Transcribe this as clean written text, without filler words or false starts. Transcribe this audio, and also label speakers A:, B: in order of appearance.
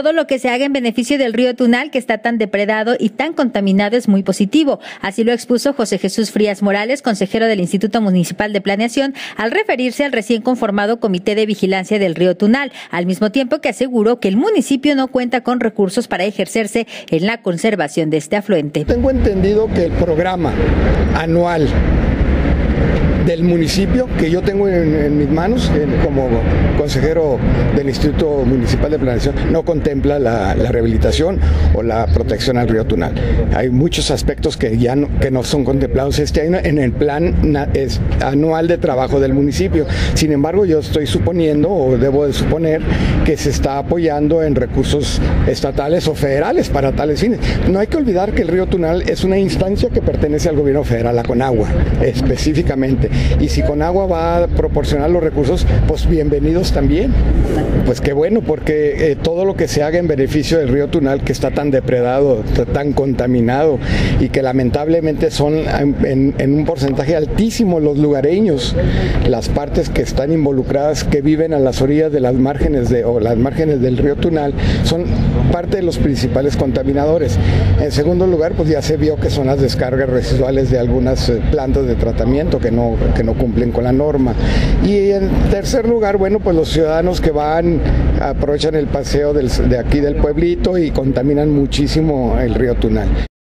A: Todo lo que se haga en beneficio del río Tunal, que está tan depredado y tan contaminado, es muy positivo. Así lo expuso José Jesús Frías Morales, consejero del Instituto Municipal de Planeación, al referirse al recién conformado Comité de Vigilancia del río Tunal, al mismo tiempo que aseguró que el municipio no cuenta con recursos para ejercerse en la conservación de este afluente.
B: Tengo entendido que el programa anual del municipio que yo tengo en mis manos como consejero del Instituto Municipal de Planeación no contempla la rehabilitación o la protección al río Tunal. Hay muchos aspectos que no son contemplados este año en el plan anual de trabajo del municipio. Sin embargo, yo estoy suponiendo o debo de suponer que se está apoyando en recursos estatales o federales para tales fines. No hay que olvidar que el río Tunal es una instancia que pertenece al gobierno federal, a Conagua específicamente. Y si Conagua va a proporcionar los recursos, pues bienvenidos también. Pues qué bueno, porque todo lo que se haga en beneficio del río Tunal, que está tan depredado, tan contaminado y que lamentablemente son en un porcentaje altísimo los lugareños, las partes que están involucradas, que viven a las orillas de las márgenes del río Tunal, son parte de los principales contaminadores. En segundo lugar, pues ya se vio que son las descargas residuales de algunas plantas de tratamiento que no cumplen con la norma. Y en tercer lugar, bueno, pues los ciudadanos que aprovechan el paseo de aquí del pueblito y contaminan muchísimo el río Tunal.